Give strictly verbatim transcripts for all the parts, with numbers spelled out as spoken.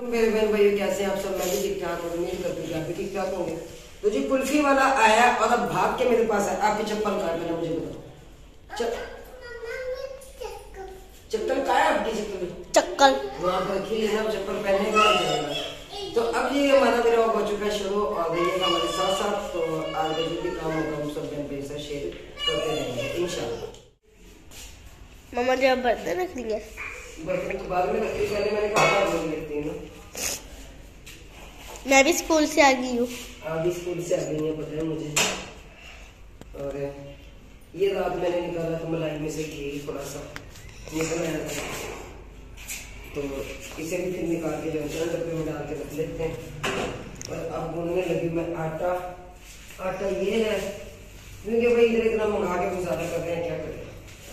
मेरे बहन भाइयों कैसे आप सब? मैं भी ठीक ठाक हूँ, उम्मीद करती हूँ आप भी ठीक ठाक होंगे। तो जी कुल्फी वाला आया और अब भाग के मेरे पास है। आपकी चप्पल काट देना, मुझे बताओ। चप्पल का है आपकी? चप्पल चक्कर वहाँ पर रखी लेना, चप्पल पहनने का जाएगा। तो अब ये हमारा मेरा हो चुका है शुरू और रहिएगा हमारे साथ साथ। तो आगे जो भी काम होगा हम सब बहन भाई से शेयर करते रहेंगे इंशाल्लाह। मम्मा जी आप बर्तन रख लेंगे? बर्तन के बाद में रखी, पहले मैंने कहा बोल लेती हूँ। मैं भी स्कूल से आ गई हूँ। आप भी स्कूल से आ गई हैं, पता है मुझे। और ये रात मैंने निकाला था मलाई में से घी थोड़ा सा निकल आया था, तो इसे भी फिर निकाल के जो है डब्बे में डाल के रख लेते हैं। और अब गूंदने लगी मैं आटा। आटा ये है क्योंकि भाई इधर इतना मंगा के गुजारा कर रहे हैं, क्या करें।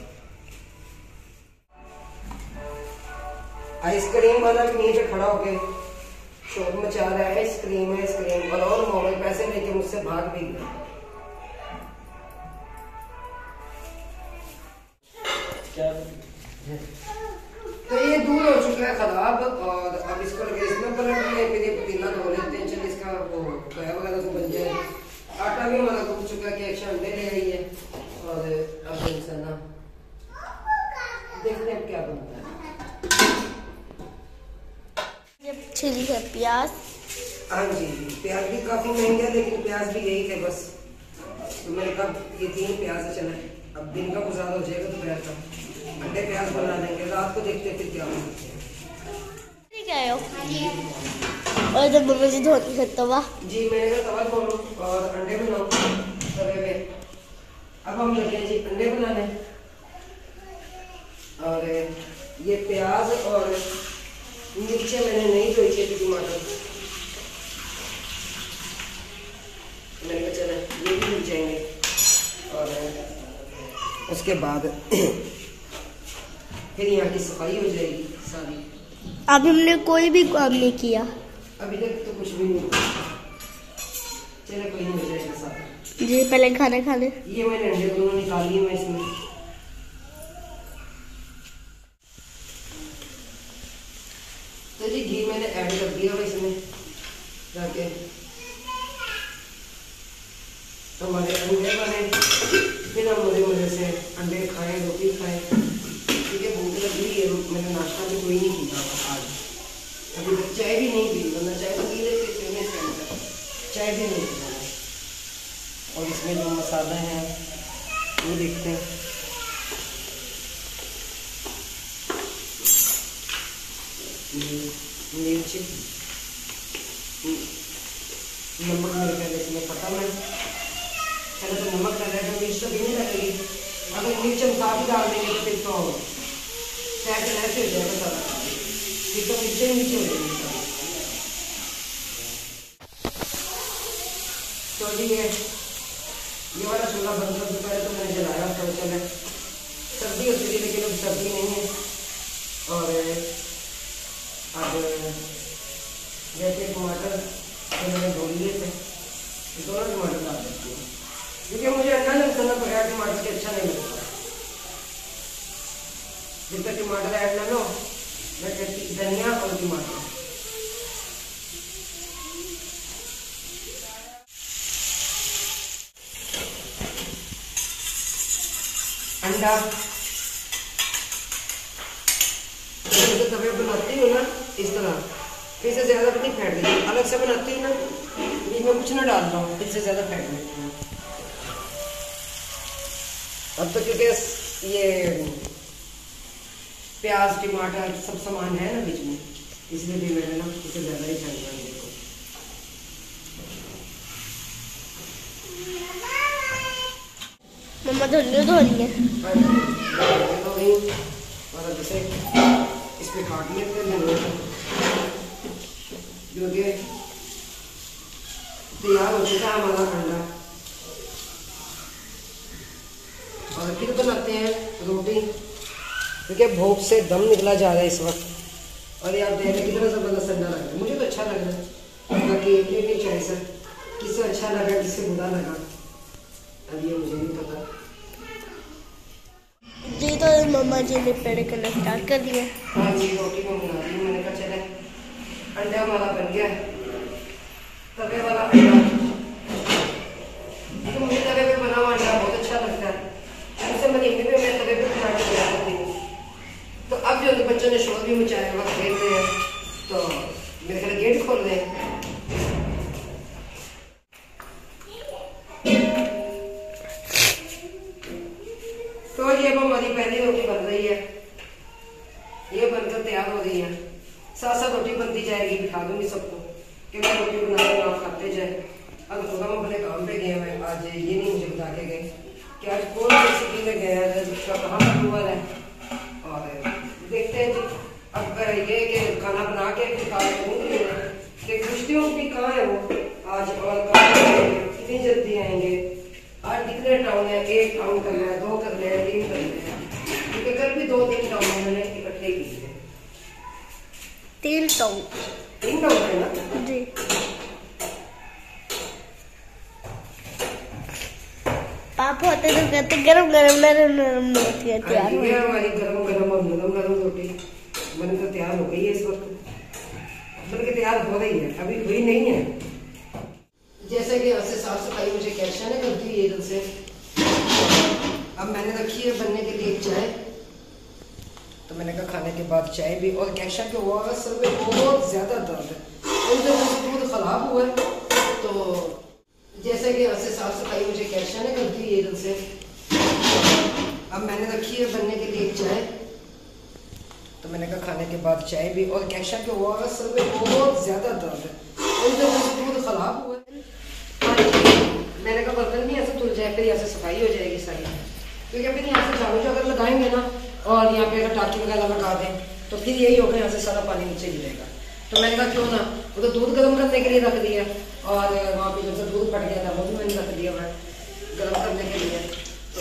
आइसक्रीम वाला भी नीचे खड़ा होके शोर मचा रहा है, आइसक्रीम है आइसक्रीम, और और मोबाइल पैसे लेके मुझसे भाग भी गया। क्या तो ये दूध हो चुका है खराब और अब इसको लगे इसमें पलट लें, फिर ये पतीला धो लेते हैं। चल इसका वो कया वगैरह तो बन जाए। आटा भी हमारा टूट चुका है कि एक अंडे ले आई है और अब इंसान देखते हैं क्या बनता है। छिली है प्याज। हाँ जी, प्याज भी काफी महंगे है लेकिन प्याज भी यही थे बस। तो मैंने कहा ये तीन प्याज से चला है, अब दिन का गुजारा हो जाएगा दोपहर का अंडे प्याज बना लेंगे, रात को देखते फिर क्या बनाते हैं। ठीक है और जब मम्मी जी धोती है तवा। जी मैंने कहा तवा धो लो और अंडे बनाओ तवे पे। अब हम लगे जी अंडे बनाने। और ये प्याज और मिर्चें मैंने नहीं धोई थी, टमाटर मैंने कहा चला ये भी मिल जाएंगे। और उसके बाद फिर यहाँ की सफाई हो जाएगी सारी। अभी हमने कोई भी काम नहीं किया, अभी तक तो कुछ भी नहीं। चलो कोई नहीं, हो जाएगा सारा। जी पहले खाना खा ले। ये मैंने अंडे दोनों निकाल लिए मैं इसमें। तो जी घी मैंने ऐड कर दिया इसमें जाके। तो हमारे अंडे बने, फिर हम मजे मजे से अंडे खाएं, रोटी खाएं। ठीक है, भूख लगी है। मैंने नाश्ता भी कोई नहीं किया आज, अभी तक चाय भी नहीं पी, वरना चाय तो पी लेते थे, चाय भी नहीं पी। और इसमें जो मसाला है वो देखते हैं। मिर्च, नमक मेरे ख्याल इसमें पता मैं पहले तो नमक लग रहा है, मिर्च तो भी नहीं लगेगी। अगर मिर्च हम साथ ही डाल देंगे तो फिर तो ऐसे ऐसे हो जाएगा सारा, फिर तो मिर्चें नीचे हो जाएगी। तो जी ये ये वाला चूल्हा बंद कर चुका है, तो मैंने जलाया तो चले। सर्दी होती थी लेकिन अब सर्दी नहीं है। और अब जैसे टमाटर जो मैंने धो लिए थे, दोनों टमाटर डाल देती हूँ क्योंकि मुझे अंडा नहीं करना बगैर टमाटर के अच्छा नहीं लगता। जब तक टमाटर ऐड ना लो, मैं कहती धनिया और टमाटर। अंडा तो तवे बनाती हूँ ना इस तरह, फिर से ज्यादा भी नहीं फेंट देती। अलग से बनाती हूँ ना, इसमें कुछ ना डाल रहा हूँ, इससे ज्यादा फेंट देती हूँ। अब तो क्योंकि ये प्याज टमाटर सब सामान है ना बीच में, इसलिए भी मैंने ना इसे ज्यादा ही फेंट दिया। देखो मम्मा धनिया धो रही है। और अब इसे इस पे काट लेते हैं क्योंकि तैयार हो चुका है हमारा अंडा। और फिर बनाते हैं रोटी क्योंकि भूख से दम निकला जा रहा है इस वक्त। और ये आप देख रहे हैं कितना जबरदस्त अंडा लग रहा है, मुझे तो अच्छा लग रहा है। बाकी अपनी चॉइस है, किससे अच्छा लगा किससे बुरा लगा अब ये मुझे नहीं पता। जी तो मम्मा जी ने पेड़ करना स्टार्ट कर दिया। हाँ जी, रोटी को बना दी। मैंने कहा चले हमारा बन गया तवे वाला अंडा। तो मुझे तवे पे बना हुआ अंडा बहुत अच्छा लगता है, इससे महीने में मैं तवे पे बना के खिला देती हूँ। तो अब जो बच्चों ने शोर भी मचाया हुआ खेल रहे हैं, तो मेरे घर गेट खोल रहे हैं। तो ये अब हमारी पहली रोटी बन रही है, ये बनकर तैयार हो रही है। साथ साथ रोटी बनती जाएगी, बिठा दूंगी सबको कि मैं रोटी बना रही हूँ, आप खाते जाए। अब खुदा हम अपने काम पे गए हैं, आज ये नहीं मुझे बता के गए कि आज कौन सी सिटी में गया है, उसका कहाँ अप्रूवल है। और देखते हैं जी, अब ये कि खाना बना के फिर खा लूँगी कि पूछती हूँ कि कहाँ है वो आज और कहाँ कितनी जल्दी आएंगे। आज कितने टाउन है, एक टाउन करना है, दो करने हैं, तीन करने हैं, क्योंकि कल भी दो तीन टाउन मैंने इकट्ठे किए थे। तीन टाउन तीन टाउन है ना जी। पापा होते तो कहते गरम गरम नरम नरम रोटी है तैयार हो। ये हमारी गरम गरम और नरम नरम रोटी बनकर तैयार हो गई है। इस वक्त बनकर तैयार हो रही है, अभी हुई नहीं है। जैसे कि यहाँ से साफ सफाई मुझे कैशा ने कर दी इधर से। अब मैंने रखी है बनने के लिए चाय, तो मैंने कहा खाने के बाद चाय भी। और कैशा के हुआ सर में बहुत ज्यादा दर्द है, उनसे दूध खराब हुआ है। तो जैसे कि यहाँ से साफ सफाई मुझे कैशा ने कर दी इधर से। अब मैंने रखी है बनने के लिए चाय, तो मैंने कहा खाने के बाद चाय भी। और कैशा के हुआ सर में बहुत ज्यादा दर्द है, उनसे दूध खराब हुआ है। मैंने कहा बर्तन भी ऐसे धुल जाए, फिर यहाँ से सफाई हो जाएगी सारी। क्योंकि फिर यहाँ से झाड़ू जो अगर लगाएंगे ना और यहाँ पे अगर टाकी वगैरह लगा दें तो फिर यही होगा, यहाँ से सारा पानी नीचे गिरेगा। तो मैंने कहा क्यों ना, वो तो दूध गर्म करने के लिए रख दिया, और वहाँ पे जब से दूध फट गया था वो भी मैंने रख दिया मैं गर्म करने के लिए। तो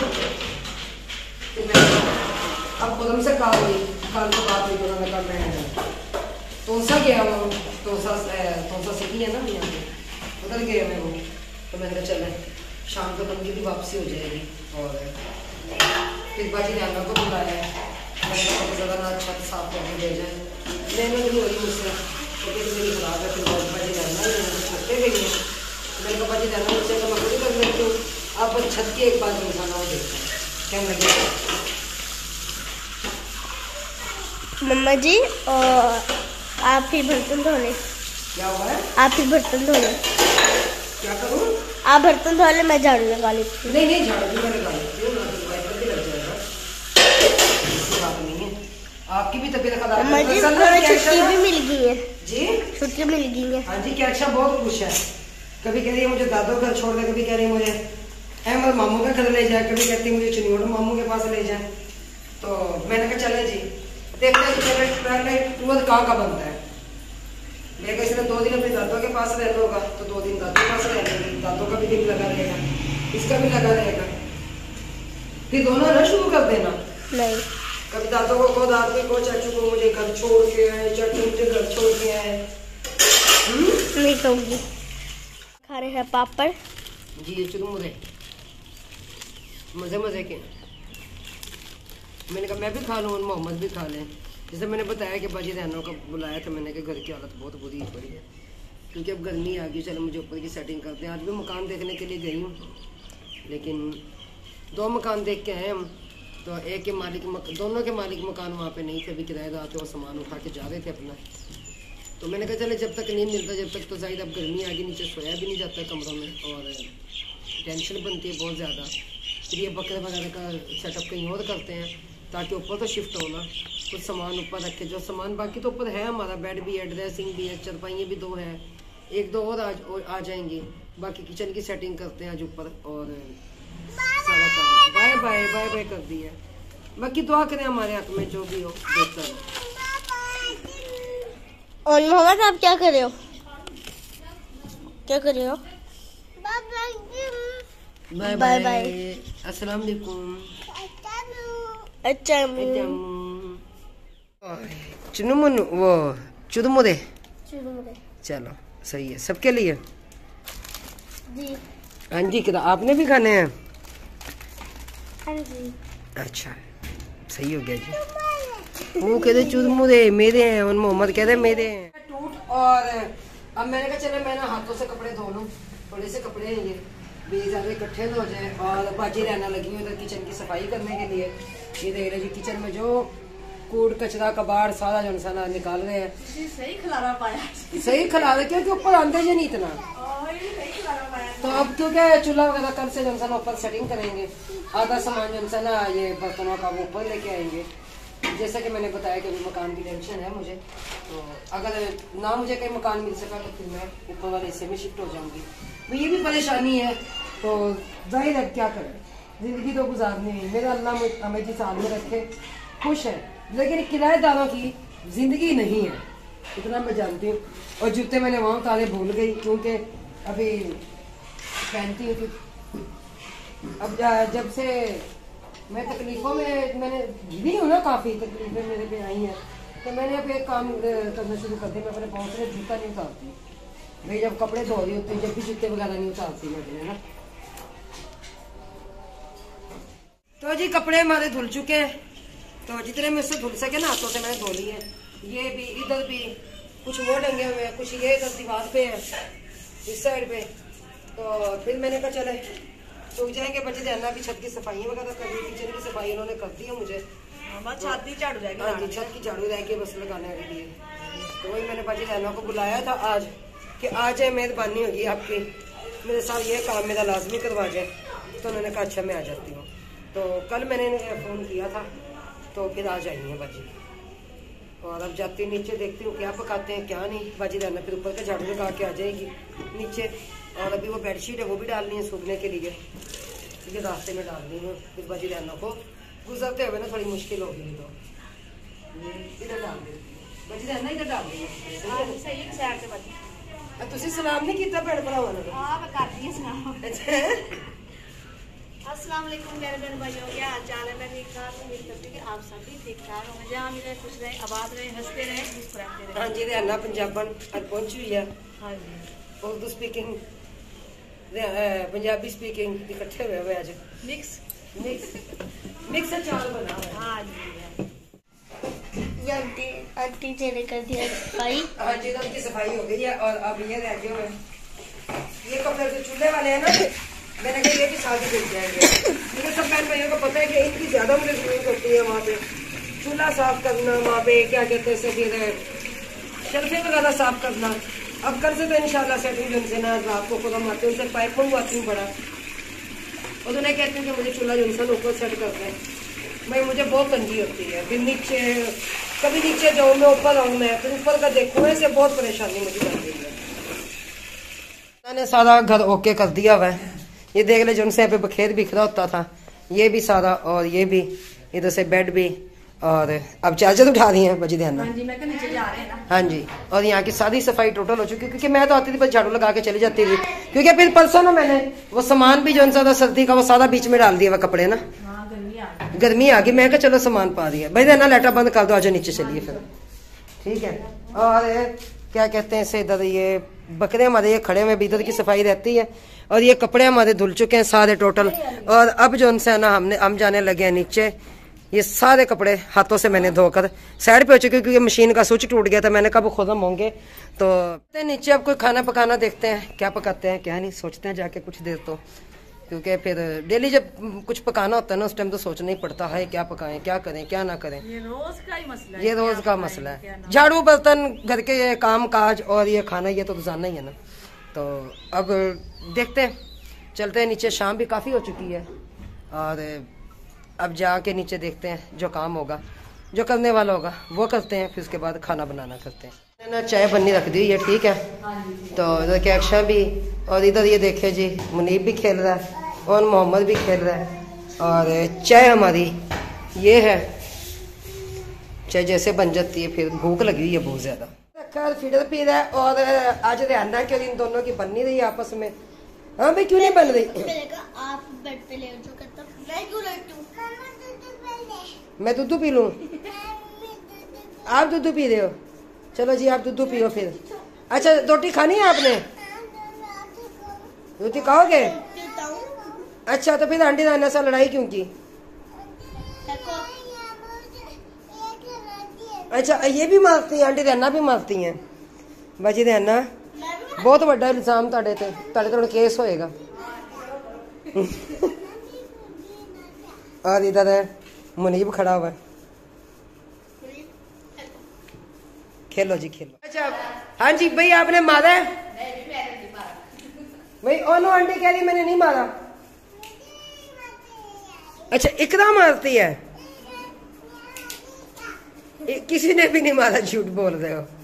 फिर मैं अब खुदम से कहा हुई कल तो बात हुई, तो उन्होंने कहा मैं तोसा गया वो तोसा तोसा सिटी है ना यहाँ पे, उधर गया मैं वो। तो मैंने कहा चले शाम को बंदी की वापसी हो जाएगी। और फिर बाजी ने को बुलाया है, मैंने कहा ज़्यादा ना अच्छा साफ करके दे जाए। मेहनत नहीं हो रही मुझसे, क्योंकि तो मेरी खराब है। फिर बाजी रहना ही छत्ते गई है, मैंने कहा बाजी रहना मुझसे तो मैं खुद ही कर लेती हूँ। अब छत की एक बार इंसान और देखता है क्या लगे। मम्मा जी और आप ही बर्तन धोने। क्या हुआ है? आप ही बर्तन धोने। क्या करूँ? आप बर्तन धो ले, मैं झाड़ू लगा लेती हूँ। नहीं नहीं झाड़ू भी मैं लगा लेती हूँ, वाइपर भी लग जाएगा, बात नहीं है। आपकी भी तबीयत खराब है, छुट्टी भी मिल गई है जी, छुट्टी मिल गई है। हाँ जी, क्या अच्छा बहुत खुश है। कभी कह रही है मुझे दादो घर छोड़ दे, कभी कह रही है मुझे अहमद मामू के घर ले जाए, कभी कहती है मुझे चुनियोड़ मामू के पास ले जाए। तो मैंने कहा चले जी, देखते हैं चले पहले टूर कहाँ का बनता है। मैं कहा इसने दो दिन अपने दादों के पास रहना होगा, तो दो दिन दादों के पास रह लेंगे, दादों का भी दिन लगा रहेगा, इसका भी लगा रहेगा। फिर दोनों ना शुरू कर देना। नहीं, कभी दादों को कहो, दादू को चाचू को मुझे घर छोड़ के आए, चाचू मुझे घर छोड़ के आए। नहीं कहूँगी। खा रहे हैं पापड़ जी, ये चुरमुरे मजे मजे के। मैंने कहा मैं भी खा लूँ और मोहम्मद भी खा लें। जैसे मैंने बताया कि बाजी रहनों का बुलाया था मैंने, कि घर की हालत बहुत बुरी पड़ी है, क्योंकि अब गर्मी आ गई। चलो मुझे ऊपर की सेटिंग करते हैं। आज भी मकान देखने के लिए गई हूँ, लेकिन दो मकान देख के आए हम। तो एक के मालिक मक, दोनों के मालिक मकान वहाँ पे नहीं थे, अभी किराएदार थे और सामान उठा के जा रहे थे अपना। तो मैंने कहा चले जब तक नींद मिलता जब तक, तो शायद अब गर्मी आ गई, नीचे सोया भी नहीं जाता कमरों में, और टेंशन बनती है बहुत ज़्यादा। फिर ये बकरे वगैरह का सेटअप कहीं और करते हैं ताकि ऊपर तो शिफ्ट हो ना, कुछ सामान ऊपर रखे। जो सामान बाकी तो ऊपर है हमारा, बेड भी है, ड्रेसिंग भी है, चरपाइयाँ भी दो है, एक दो और आज और आ जाएंगी। बाकी किचन की सेटिंग करते हैं आज ऊपर, और सारा काम बाय बाय बाय बाय कर दी है। बाकी दुआ करें हमारे हक में, जो भी हो बेहतर है। और मोहम्मद आप क्या कर रहे हो? क्या कर रहे हो? बाय बाय बाय, अस्सलाम वालेकुम। अच्छा चुनुमुनु वो चुरमुरे, चुरमुरे चलो सही है सबके लिए जी। हाँ जी, कितना आपने भी खाने हैं? हाँ जी। अच्छा सही हो गया जी। वो कहते चुरमुरे मेरे हैं और मोहम्मद कहते मेरे हैं। टूट और अब मैंने कहा चले मैं ना हाथों से कपड़े धो लूँ, थोड़े से कपड़े हैं ये भी ज़्यादा इकट्ठे हो जाए। और बाजी रहना लगी हुई उधर किचन की सफाई करने के लिए। ये देख रहे जी किचन में जो कूड़ कचरा कबाड़ सारा जो इंसान निकाल रहे हैं। सही खिलारा पाया, सही खिला रहे क्योंकि ऊपर आंदे जी नहीं इतना। तो अब क्योंकि चूल्हा वगैरह कल से जो इंसान ऊपर सेटिंग करेंगे, आधा सामान जो इंसान ना ये बर्तनों का वो ऊपर लेके आएंगे। जैसा कि मैंने बताया कि अभी मकान की टेंशन है मुझे, तो अगर ना मुझे कहीं मकान मिल सका तो फिर मैं ऊपर वाले हिस्से में शिफ्ट हो जाऊंगी। तो ये भी परेशानी है, तो जाहिर है क्या करें, जिंदगी तो गुजारनी है। मेरा अल्लाह हमें जिस हाल में रखे खुश है, लेकिन किराएदारों की जिंदगी नहीं है, इतना मैं जानती हूँ। और जूते मैंने वहाँ उतारे भूल गई क्योंकि अभी पहनती हूँ। अब जब से मैं तकलीफों में मैंने घिरी हूँ ना, काफ़ी तकलीफें मेरे पे आई हैं, तो मैंने अब एक काम करना शुरू कर दिया। मैं अपने पाँव से जूता नहीं उतारती भाई, जब कपड़े धो रही होती जब भी जूते वगैरह नहीं उतारती मैं अपने ना। तो जी कपड़े हमारे धुल चुके हैं, तो जितने मुझसे धुल सके ना हाथों से मैंने धो लिए हैं। ये भी इधर भी कुछ वो डंगे हुए हैं, कुछ ये इधर दीवार पे है इस साइड पे। तो फिर मैंने कहा चले सूख जाएंगे, बच्चे जाना भी छत की सफाई वगैरह कर दी, किचन की सफाई उन्होंने कर दी है मुझे। छत की झाड़ू रहेगी, हाँ जी छत की झाड़ू रहेगी बस लगाने के लिए। तो वही मैंने बच्चे जाना को बुलाया था आज कि आ जाए, मेहरबानी होगी आपकी, मेरे साथ ये काम मेरा लाजमी करवा जाए। तो उन्होंने कहा अच्छा मैं आ जाती हूँ। तो कल मैंने इन्हें फ़ोन किया था, तो फिर आ जाएंगे बाजी। और अब जाती हूँ नीचे, देखती हूँ क्या पकाते हैं क्या नहीं। बाजी रहना फिर ऊपर का झाड़ू लगा के आ जाएगी नीचे। और अभी वो बेडशीट है वो भी डालनी है सूखने के लिए, ठीक है, रास्ते में डालनी है। फिर बाजी रहना को गुजरते हुए ना थोड़ी मुश्किल होगी, तो इधर डाल देती हूँ। बाजी रहना इधर डाल देंगे। तुझे सलाम नहीं किया भैन भरावां ने? अस्सलाम वालेकुम मेरे बहन भाइयों, क्या हाल चाल है? मैं ठीक ठाक उम्मीद करती हूँ कि आप सभी ठीक ठाक होंगे, जहाँ मिले खुश रहे, आबाद रहे, हंसते रहे, मुस्कुराते रहे। हाँ जी रहना पंजाबन आज पहुंची हुई है। हाँ जी उर्दू स्पीकिंग पंजाबी स्पीकिंग इकट्ठे हुए हुए आज मिक्स मिक्स मिक्स अचार बना है। हाँ जी ये आंटी आंटी जी ने कर दिया सफाई। हाँ जी तो उनकी सफाई हो गई है। और अब ये रह गए हुए ये कपड़े जो चूल्हे वाले हैं ना, मैंने कहा ये भी शादी मिल जाएंगे। मुझे सब बहन भाइयों को पता है कि इनकी ज्यादा मुझे जरूरत होती है। वहाँ पे चूल्हा साफ करना, वहाँ पे क्या कहते हैं फिर शर्फे वगैरह साफ करना। अब कल से तो इंशाल्लाह सेटिंग उनसे ना रात को खुद आते हैं, उनसे पाइप मंगवाती हूँ बड़ा, और उन्हें कहती हूँ कि मुझे चूल्हा जो इंसान ऊपर सेट कर दें। भाई मुझे बहुत तंगी होती है, फिर नीचे कभी नीचे जाऊँ मैं ऊपर आऊँ मैं फिर ऊपर का देखूँ, ऐसे बहुत परेशानी मुझे लग रही है। मैंने सारा घर ओके कर दिया हुआ है। ये देख ले जो उनसे यहाँ पे बखेर बिखरा होता था, ये भी सारा, और ये भी इधर से बेड भी। और अब चार्जर उठा रही हैं बजी ध्यान। हाँ जी मैं नीचे जा रहे हैं ना। हाँ जी और यहाँ की सारी सफाई टोटल हो चुकी है, क्योंकि मैं तो आती थी बस झाड़ू लगा के चली जाती थी, क्योंकि फिर परसों ना मैंने वो सामान भी जो था सर्दी का वो सारा बीच में डाल दिया हुआ कपड़े ना। हाँ गर्मी आ गई, गर्मी आ गई, मैं कहा चलो सामान पा दिया भाई ना, लाइटा बंद कर दो, आज नीचे चलिए फिर, ठीक है। और क्या कहते हैं इसे इधर ये बकरे हमारे ये खड़े हुए, इधर की सफाई रहती है। और ये कपड़े हमारे धुल चुके हैं सारे टोटल। और अब जो उनसे ना हमने हम जाने लगे हैं नीचे। ये सारे कपड़े हाथों से मैंने धोकर साइड पे हो चुके, क्योंकि मशीन का स्विच टूट गया था, मैंने कहा वो खुद हम होंगे। तो नीचे अब कोई खाना पकाना देखते हैं, क्या पकाते हैं क्या नहीं, सोचते हैं जाके कुछ देर, तो क्योंकि फिर डेली जब कुछ पकाना होता है ना उस टाइम तो सोचना ही पड़ता है क्या पकाएं, क्या करें क्या ना करें। ये रोज का ही मसला है, ये रोज का मसला है, झाड़ू बर्तन घर के ये काम काज और ये खाना, ये तो रोजाना ही है ना। तो अब देखते हैं, चलते हैं नीचे, शाम भी काफ़ी हो चुकी है। और अब जाके नीचे देखते हैं, जो काम होगा जो करने वाला होगा वो करते हैं, फिर उसके बाद खाना बनाना करते हैं ना। चाय बननी रख दी है, ठीक है। तो इधर के अक्षा भी, और इधर ये देखे जी मुनीब भी खेल रहा है और मोहम्मद भी खेल रहा है। और चाय हमारी ये है, चाय जैसे बन जाती है, फिर भूख लगी हुई है बहुत ज्यादा। रखा फीडर पी रहा है, और आज रेहाना के इन दोनों की बन नहीं रही आपस में। हाँ भाई क्यों नहीं बन रही? आप बेड पे लेट जो करता मैं क्यों लेटूं? मैं दूध पी लूं? आप दूध पी रहे हो? चलो जी आप दूध पियो फिर। अच्छा रोटी खानी है आपने? रोटी खाओगे? अच्छा तो फिर आंटी नाना से लड़ाई क्यों की? अच्छा ये भी मारती हैं, आंटी रहना भी मारती हैं। बाजी ध्यान ना बहुत बड़ा इल्जाम तुहाडे ते तुहाडे ते हुण केस होएगा। और इधर है मुनीब खड़ा हुआ है। खेलो जी खेलो। अच्छा हाँ जी भाई आपने मारा है भाई? ओनो आंटी कह रही मैंने नहीं मारा। अच्छा इकरा मारती है, किसी ने भी नहीं मारा, झूठ बोल रहे हो।